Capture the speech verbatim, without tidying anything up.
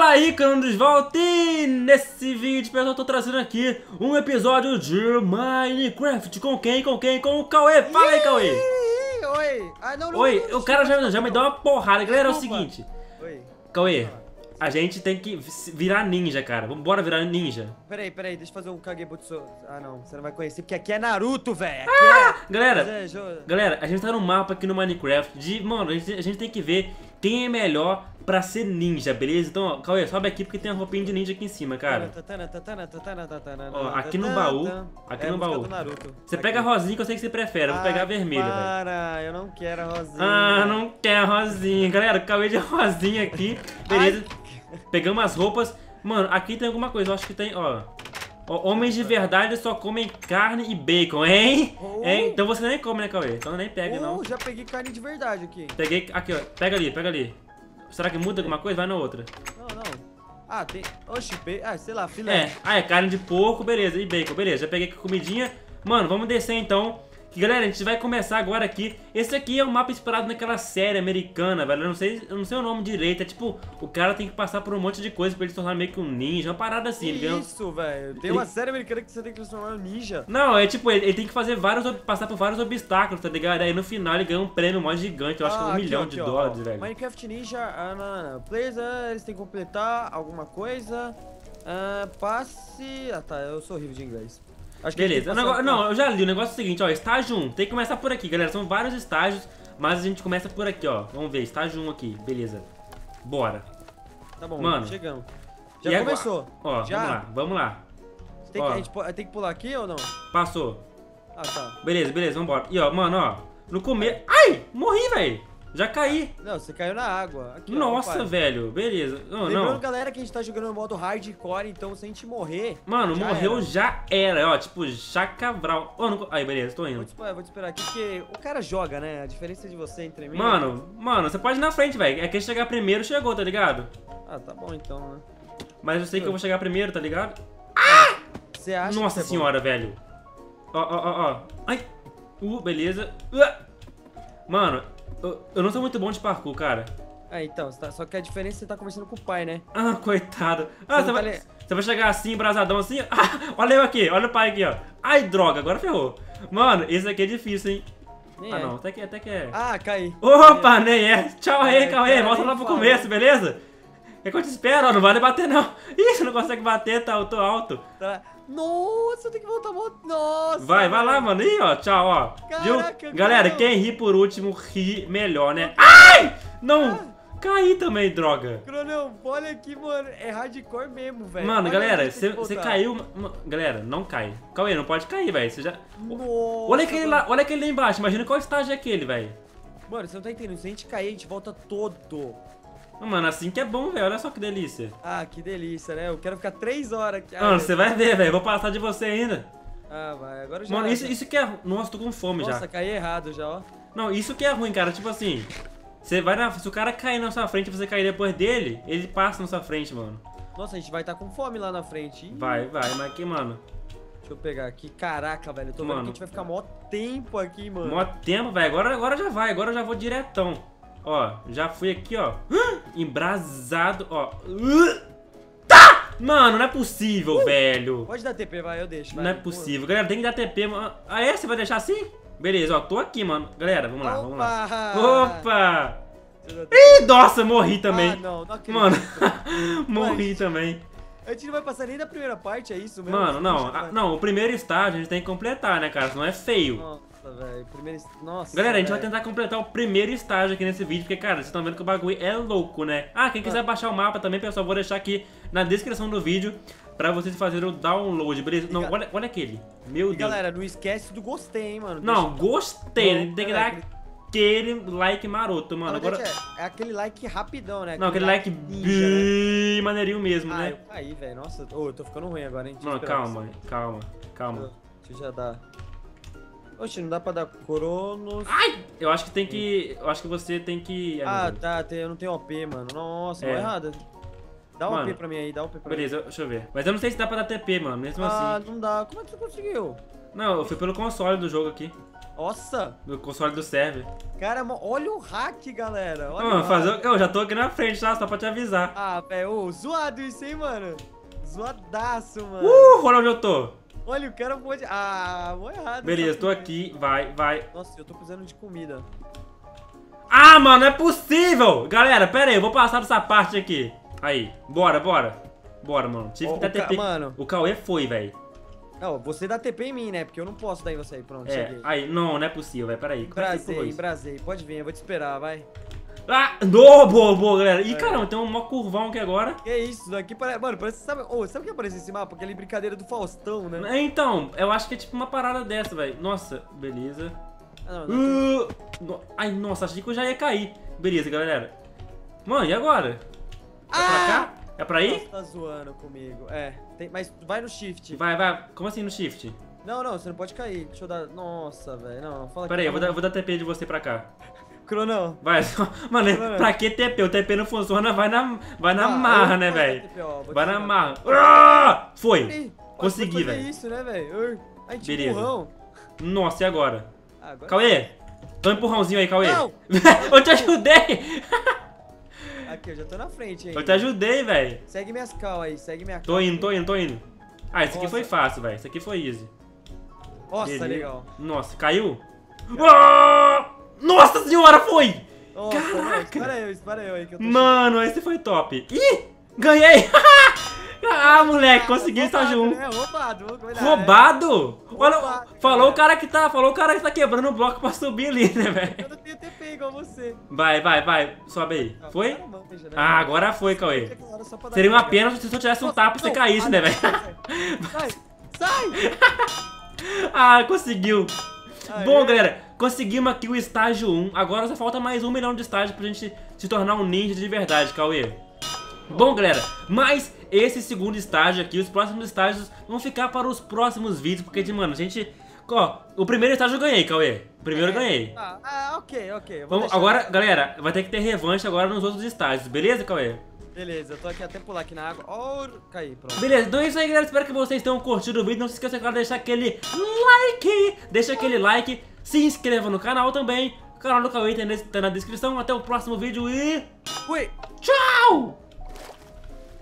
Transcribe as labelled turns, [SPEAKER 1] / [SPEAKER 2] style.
[SPEAKER 1] Fala aí, canos de volta, e nesse vídeo, pessoal, eu tô trazendo aqui um episódio de Minecraft. Com quem? Com quem? Com o Cauê. Fala aí, Cauê.
[SPEAKER 2] Oi. Ah, não, não,
[SPEAKER 1] Oi,
[SPEAKER 2] não, não,
[SPEAKER 1] o cara já,
[SPEAKER 2] não,
[SPEAKER 1] já me
[SPEAKER 2] não.
[SPEAKER 1] deu uma porrada. Galera, é o
[SPEAKER 2] Desculpa.
[SPEAKER 1] seguinte.
[SPEAKER 2] Oi.
[SPEAKER 1] Cauê, a gente tem que virar ninja, cara. Vambora virar ninja.
[SPEAKER 2] Peraí, peraí, deixa eu fazer um Kagebutsu. Ah, não, você não vai conhecer, porque aqui é Naruto, velho.
[SPEAKER 1] Ah,
[SPEAKER 2] Aqui é...
[SPEAKER 1] galera,
[SPEAKER 2] é, jo-
[SPEAKER 1] galera, a gente tá no mapa aqui no Minecraft de... Mano, a gente, a gente tem que ver quem é melhor pra ser ninja, beleza? Então, ó, Cauê, sobe aqui porque tem a roupinha de ninja aqui em cima, cara. Ó, aqui no baú, aqui
[SPEAKER 2] É a
[SPEAKER 1] no
[SPEAKER 2] música
[SPEAKER 1] baú.
[SPEAKER 2] do Naruto.
[SPEAKER 1] Você
[SPEAKER 2] Aqui.
[SPEAKER 1] pega a rosinha que eu sei que você prefere, eu vou pegar a
[SPEAKER 2] Ai,
[SPEAKER 1] vermelha, velho.
[SPEAKER 2] Para, eu não quero a rosinha.
[SPEAKER 1] Ah, não quer a rosinha. Galera, Cauê de rosinha aqui, beleza? Pegamos as roupas. Mano, aqui tem alguma coisa, eu acho que tem, ó. Ó, homens de verdade só comem carne e bacon, hein?
[SPEAKER 2] Oh.
[SPEAKER 1] Hein? Então você nem come, né, Cauê? Então nem pega,
[SPEAKER 2] Oh,
[SPEAKER 1] não.
[SPEAKER 2] já peguei carne de verdade aqui.
[SPEAKER 1] Peguei, aqui, ó. Pega ali, pega ali. Será que muda alguma coisa? Vai na outra.
[SPEAKER 2] Não, não. Ah, tem... Oxi, be... ah, sei lá, filé.
[SPEAKER 1] É, ah, é carne de porco, beleza, e bacon, beleza. Já peguei aqui comidinha. Mano, vamos descer então. Que, galera, a gente vai começar agora aqui. Esse aqui é um mapa inspirado naquela série americana, velho. Eu não sei, eu não sei o nome direito. É tipo, o cara tem que passar por um monte de coisa pra ele se tornar meio que um ninja. Uma parada assim, ele ganha um-
[SPEAKER 2] Isso, velho. Tem
[SPEAKER 1] Ele-
[SPEAKER 2] uma série americana que você tem que transformar no ninja.
[SPEAKER 1] Não, é tipo, ele, ele tem que fazer vários, ob- passar por vários obstáculos, tá ligado? Aí no final ele ganha um prêmio mó gigante. Eu acho que é um
[SPEAKER 2] Ah, aqui,
[SPEAKER 1] milhão
[SPEAKER 2] ó,
[SPEAKER 1] de
[SPEAKER 2] aqui, ó,
[SPEAKER 1] dólares,
[SPEAKER 2] ó.
[SPEAKER 1] velho.
[SPEAKER 2] Minecraft Ninja, ah, não, não, não. Players, ah, eles têm que completar alguma coisa. Ah, passe... Ah, tá, eu sou horrível de inglês. Acho que
[SPEAKER 1] Beleza, o
[SPEAKER 2] ele tem que
[SPEAKER 1] negócio-
[SPEAKER 2] passar-
[SPEAKER 1] não, eu já li, o negócio é o seguinte, ó, estágio um, tem que começar por aqui, galera, são vários estágios, mas a gente começa por aqui, ó, vamos ver, estágio um aqui, beleza, bora.
[SPEAKER 2] Tá bom,
[SPEAKER 1] Mano.
[SPEAKER 2] chegamos.
[SPEAKER 1] E
[SPEAKER 2] Já
[SPEAKER 1] agora?
[SPEAKER 2] começou.
[SPEAKER 1] Ó,
[SPEAKER 2] Já?
[SPEAKER 1] vamos lá, vamos lá,
[SPEAKER 2] Tem que,
[SPEAKER 1] Ó.
[SPEAKER 2] a gente po- tem que pular aqui ou não?
[SPEAKER 1] passou,
[SPEAKER 2] Ah, tá.
[SPEAKER 1] beleza, beleza, vambora. E ó, mano, ó, no começo, ai, morri, velho, já caí,
[SPEAKER 2] Não, você caiu na água. Aqui, ó,
[SPEAKER 1] nossa,
[SPEAKER 2] pai.
[SPEAKER 1] velho, beleza, não,
[SPEAKER 2] Lembrando,
[SPEAKER 1] não.
[SPEAKER 2] galera, que a gente tá jogando no modo hardcore, então se a gente morrer...
[SPEAKER 1] Mano,
[SPEAKER 2] já
[SPEAKER 1] morreu
[SPEAKER 2] era.
[SPEAKER 1] já era, ó, tipo, chacavral. Ó, não... Aí, beleza, tô
[SPEAKER 2] Vou
[SPEAKER 1] indo.
[SPEAKER 2] te, esperar, vou te esperar aqui, porque o cara joga, né? A diferença de você entre mim...
[SPEAKER 1] Mano, mano, você pode ir na frente, velho. É quem chegar primeiro chegou, tá ligado?
[SPEAKER 2] Ah, tá bom então, né?
[SPEAKER 1] Mas eu sei que eu vou chegar primeiro, tá ligado?
[SPEAKER 2] Você acha
[SPEAKER 1] Nossa
[SPEAKER 2] que é bom?
[SPEAKER 1] senhora, velho. Ó, ó, ó, ó. Ai. Uh, beleza. Uh. Mano, eu, eu não sou muito bom de parkour, cara.
[SPEAKER 2] É, então, você tá- só que a diferença é que você tá conversando com o pai, né?
[SPEAKER 1] Ah, coitado. Ah,
[SPEAKER 2] Você
[SPEAKER 1] você,
[SPEAKER 2] não
[SPEAKER 1] vai,
[SPEAKER 2] tá li-
[SPEAKER 1] você vai chegar assim, brasadão assim. Ah, olha eu aqui, olha o pai aqui, ó. Ai, droga, agora ferrou. Mano, esse aqui é difícil, hein?
[SPEAKER 2] Nem
[SPEAKER 1] Ah,
[SPEAKER 2] é.
[SPEAKER 1] não, até que, até que é.
[SPEAKER 2] Ah, caí.
[SPEAKER 1] Opa, nem é. Tchau aí,
[SPEAKER 2] É,
[SPEAKER 1] Cauê.
[SPEAKER 2] cara,
[SPEAKER 1] Volta
[SPEAKER 2] nem
[SPEAKER 1] lá pro
[SPEAKER 2] fala.
[SPEAKER 1] começo, beleza? É que eu te espero, ó. Não vale bater, não. Ih, você não consegue bater, tá? Eu tô alto.
[SPEAKER 2] Tá. Nossa, eu tenho que voltar, voltar. Nossa.
[SPEAKER 1] Vai, vai lá,
[SPEAKER 2] velho.
[SPEAKER 1] mano. Ih, ó, tchau, ó.
[SPEAKER 2] Caraca,
[SPEAKER 1] Viu? Galera,
[SPEAKER 2] não.
[SPEAKER 1] quem ri por último, ri melhor, né? Ai! Não! Caí também, droga.
[SPEAKER 2] Cronão, olha aqui, mano. É hardcore mesmo, velho.
[SPEAKER 1] Mano,
[SPEAKER 2] Olha
[SPEAKER 1] galera,
[SPEAKER 2] onde tem
[SPEAKER 1] você
[SPEAKER 2] que
[SPEAKER 1] você
[SPEAKER 2] voltar.
[SPEAKER 1] caiu. ma- Galera, não cai. Cauê, não pode cair, velho. Você já.
[SPEAKER 2] Nossa,
[SPEAKER 1] Olha aquele
[SPEAKER 2] mano.
[SPEAKER 1] lá, olha aquele lá embaixo. Imagina qual estágio é aquele, velho.
[SPEAKER 2] Mano, você não tá entendendo. Se a gente cair, a gente volta todo.
[SPEAKER 1] Mano, assim que é bom, velho. Olha só que delícia.
[SPEAKER 2] Ah, que delícia, né? Eu quero ficar três horas aqui. Ah,
[SPEAKER 1] Mano,
[SPEAKER 2] meu
[SPEAKER 1] você vai ver, velho. Vou passar de você ainda.
[SPEAKER 2] Ah, vai. Agora já...
[SPEAKER 1] Mano, isso, isso que é. Nossa, tô com fome já.
[SPEAKER 2] Nossa, caí errado já, ó.
[SPEAKER 1] Não, isso que é ruim, cara. Tipo assim, você vai na. Se o cara cair na sua frente e você cair depois dele, ele passa na sua frente, mano.
[SPEAKER 2] Nossa, a gente vai estar com fome lá na frente. Ih,
[SPEAKER 1] Vai, vai, mas que, mano.
[SPEAKER 2] Deixa eu pegar aqui. Caraca, velho. Eu tô vendo
[SPEAKER 1] Mano.
[SPEAKER 2] que a gente vai ficar mó tempo aqui, mano.
[SPEAKER 1] Mó tempo, velho. Agora, agora já vai, agora eu já vou diretão. Ó, já fui aqui, ó. Embrasado, ó. Tá! Mano, não é possível, velho.
[SPEAKER 2] Pode dar T P, vai, eu deixo. Vai.
[SPEAKER 1] Não é possível. Galera, tem que dar T P, mano. Ah, é? Você vai deixar assim? Beleza, ó. Tô aqui, mano. Galera, vamos lá, vamos lá. Opa!
[SPEAKER 2] Deixa eu dar T P.
[SPEAKER 1] Ih, nossa, morri também.
[SPEAKER 2] Ah, não, não acredito.
[SPEAKER 1] Mano, morri também.
[SPEAKER 2] A gente não vai passar nem da primeira parte, é isso mesmo?
[SPEAKER 1] Mano, não,
[SPEAKER 2] Deixa eu
[SPEAKER 1] a-
[SPEAKER 2] ver.
[SPEAKER 1] não, o primeiro estágio a gente tem que completar, né, cara? Senão é feio.
[SPEAKER 2] Nossa, velho. Primeiro... Nossa,
[SPEAKER 1] Galera, a gente vai
[SPEAKER 2] velho.
[SPEAKER 1] tentar completar o primeiro estágio aqui nesse vídeo, porque, cara, vocês estão vendo que o bagulho é louco, né? Ah, quem quiser baixar o mapa também, pessoal, vou deixar aqui na descrição do vídeo pra vocês fazerem o download, beleza? Não,
[SPEAKER 2] ga-
[SPEAKER 1] olha, olha aquele. Meu
[SPEAKER 2] E
[SPEAKER 1] Deus.
[SPEAKER 2] galera, não esquece do gostei, hein, mano.
[SPEAKER 1] Não, gostei, né?
[SPEAKER 2] Não,
[SPEAKER 1] Tem que
[SPEAKER 2] é,
[SPEAKER 1] dar
[SPEAKER 2] aquele-
[SPEAKER 1] aquele like maroto,
[SPEAKER 2] Na
[SPEAKER 1] mano.
[SPEAKER 2] verdade,
[SPEAKER 1] Agora...
[SPEAKER 2] é, é aquele like rapidão, né?
[SPEAKER 1] Não, aquele like
[SPEAKER 2] ninja, né?
[SPEAKER 1] bem maneirinho mesmo,
[SPEAKER 2] Ah,
[SPEAKER 1] né?
[SPEAKER 2] eu caí, velho. Nossa, ô, eu tô ficando ruim agora, hein? Deixa eu
[SPEAKER 1] Mano,
[SPEAKER 2] esperar
[SPEAKER 1] calma,
[SPEAKER 2] você.
[SPEAKER 1] calma, calma.
[SPEAKER 2] Deixa eu já dar. Oxe, não dá pra dar Cronos.
[SPEAKER 1] Ai! Eu acho que tem que... Eu acho que você tem que... Ai, meu
[SPEAKER 2] Ah,
[SPEAKER 1] Deus.
[SPEAKER 2] tá, tem- eu não tenho O P, mano. Nossa,
[SPEAKER 1] É.
[SPEAKER 2] é. errada. Dá um
[SPEAKER 1] Mano,
[SPEAKER 2] O P pra mim aí, dá um O P pra
[SPEAKER 1] Beleza, deixa eu ver. Mas eu não sei se dá pra dar T P, mano, mesmo
[SPEAKER 2] mim. Ah,
[SPEAKER 1] assim.
[SPEAKER 2] não dá. Como é que você conseguiu?
[SPEAKER 1] Não, eu fui pelo console do jogo aqui.
[SPEAKER 2] Nossa.
[SPEAKER 1] O console do server.
[SPEAKER 2] Cara, mo- olha o hack, galera. Olha
[SPEAKER 1] Mano,
[SPEAKER 2] o
[SPEAKER 1] fazer...
[SPEAKER 2] hack.
[SPEAKER 1] Eu já tô aqui na frente, tá? Só pra te avisar.
[SPEAKER 2] Ah, velho, ô, zoado isso, hein, mano? Zoadaço, mano.
[SPEAKER 1] Uh, olha onde eu tô.
[SPEAKER 2] Olha, o cara pode... Ah, vou errado.
[SPEAKER 1] Beleza,
[SPEAKER 2] essa
[SPEAKER 1] tô
[SPEAKER 2] porra.
[SPEAKER 1] aqui. Vai, vai.
[SPEAKER 2] Nossa, eu tô precisando de comida.
[SPEAKER 1] Ah, mano, não é possível! Galera, pera aí, eu vou passar dessa parte aqui. Aí, bora, bora. Bora, mano. Tive
[SPEAKER 2] Ó,
[SPEAKER 1] que dar
[SPEAKER 2] o ca-
[SPEAKER 1] T P.
[SPEAKER 2] mano.
[SPEAKER 1] O Cauê foi, velho.
[SPEAKER 2] Não, você dá T P em mim, né? Porque eu não posso dar em você aí. Pronto,
[SPEAKER 1] É,
[SPEAKER 2] cheguei.
[SPEAKER 1] aí, não, não é possível, velho. Pera aí. Como é que você
[SPEAKER 2] Embrasei,
[SPEAKER 1] pulou isso?
[SPEAKER 2] embrasei. Pode vir, eu vou te esperar, vai.
[SPEAKER 1] Ah, no, boa, boa, galera. Ih,
[SPEAKER 2] É.
[SPEAKER 1] caramba, tem um mó curvão aqui agora.
[SPEAKER 2] Que isso, isso daqui parece... Mano, parece... Sabe, oh, sabe o que aparece nesse mapa? Aquela brincadeira do Faustão, né?
[SPEAKER 1] É, então, eu acho que é tipo uma parada dessa, velho. Nossa, beleza.
[SPEAKER 2] Ah, não, não.
[SPEAKER 1] Uh, no- Ai, nossa, achei que eu já ia cair. Beleza, galera. Mano, e agora? É pra
[SPEAKER 2] Ah!
[SPEAKER 1] cá? É pra ir?
[SPEAKER 2] Nossa, tá zoando comigo. É, tem... mas vai no shift.
[SPEAKER 1] Vai, vai. Como assim no shift?
[SPEAKER 2] Não, não, você não pode cair. Deixa eu dar... Nossa, velho. Não, não fala
[SPEAKER 1] Pera aí, eu
[SPEAKER 2] que
[SPEAKER 1] vou dar, eu vou dar T P de você pra cá.
[SPEAKER 2] Cronão.
[SPEAKER 1] Vai, só... Mano,
[SPEAKER 2] Mano.
[SPEAKER 1] pra que T P? O T P não funciona, vai na, vai na
[SPEAKER 2] Ah,
[SPEAKER 1] marra,
[SPEAKER 2] eu
[SPEAKER 1] né,
[SPEAKER 2] vou fazer
[SPEAKER 1] velho?
[SPEAKER 2] T P, ó, vou te
[SPEAKER 1] Vai na
[SPEAKER 2] ensinar.
[SPEAKER 1] marra. Ah! Foi!
[SPEAKER 2] Ih,
[SPEAKER 1] Consegui,
[SPEAKER 2] pode fazer
[SPEAKER 1] velho.
[SPEAKER 2] isso, né, velho? Ai, tipo
[SPEAKER 1] Beleza.
[SPEAKER 2] burrão.
[SPEAKER 1] Nossa, e agora?
[SPEAKER 2] Ah, agora...
[SPEAKER 1] Cauê! Dá um empurrãozinho aí, Cauê.
[SPEAKER 2] Não!
[SPEAKER 1] Eu te ajudei!
[SPEAKER 2] Aqui, eu já tô na frente, hein.
[SPEAKER 1] Eu te ajudei, velho.
[SPEAKER 2] Segue minhas cal aí, segue minha cal.
[SPEAKER 1] Tô indo, tô indo, tô indo. Ah, esse aqui
[SPEAKER 2] Nossa.
[SPEAKER 1] foi fácil, velho. Esse aqui foi easy.
[SPEAKER 2] Nossa,
[SPEAKER 1] Beleza.
[SPEAKER 2] legal.
[SPEAKER 1] Nossa, caiu? Ah! Nossa senhora, foi!
[SPEAKER 2] Nossa,
[SPEAKER 1] Caraca!
[SPEAKER 2] não, espera eu, espera eu aí que eu tô
[SPEAKER 1] Mano, esse foi top. Ih! Ganhei! Ah, moleque, consegui estágio um.
[SPEAKER 2] É roubado, vou cuidar,
[SPEAKER 1] Roubado? Olha,
[SPEAKER 2] Roubado,
[SPEAKER 1] falou
[SPEAKER 2] cara.
[SPEAKER 1] o cara que tá, falou o cara que tá quebrando o bloco pra subir ali, né,
[SPEAKER 2] né?
[SPEAKER 1] velho?
[SPEAKER 2] Eu não tenho T P igual você.
[SPEAKER 1] Vai, vai, vai, sobe aí.
[SPEAKER 2] Ah,
[SPEAKER 1] Foi?
[SPEAKER 2] cara, manja, né?
[SPEAKER 1] Ah, agora foi, Cauê.
[SPEAKER 2] Agora só pra dar
[SPEAKER 1] Seria uma
[SPEAKER 2] pega.
[SPEAKER 1] pena se eu tivesse um tapa e você
[SPEAKER 2] Não,
[SPEAKER 1] caísse,
[SPEAKER 2] ah,
[SPEAKER 1] né,
[SPEAKER 2] não,
[SPEAKER 1] velho?
[SPEAKER 2] Sai, sai!
[SPEAKER 1] Ah, conseguiu.
[SPEAKER 2] Aê.
[SPEAKER 1] Bom, galera, conseguimos aqui o estágio um. Agora só falta mais um milhão de estágios pra gente se tornar um ninja de verdade, Cauê. Bom, galera, mas esse segundo estágio aqui, os próximos estágios vão ficar para os próximos vídeos, porque, de, mano, a gente... Ó, o primeiro estágio eu ganhei, Cauê. O primeiro eu ganhei.
[SPEAKER 2] Ah, ah, ok, ok. eu vou
[SPEAKER 1] Vamos,
[SPEAKER 2] deixar.
[SPEAKER 1] agora, galera, vai ter que ter revanche agora nos outros estágios, beleza, Cauê?
[SPEAKER 2] Beleza, eu tô aqui até pular aqui na água. Oh, caí, pronto.
[SPEAKER 1] Beleza, então é isso aí, galera. Espero que vocês tenham curtido o vídeo. Não se esqueça, claro, de deixar aquele like. Deixa aquele like. Se inscreva no canal também. O canal do Cauê tá na descrição. Até o próximo vídeo e...
[SPEAKER 2] Fui!
[SPEAKER 1] Tchau!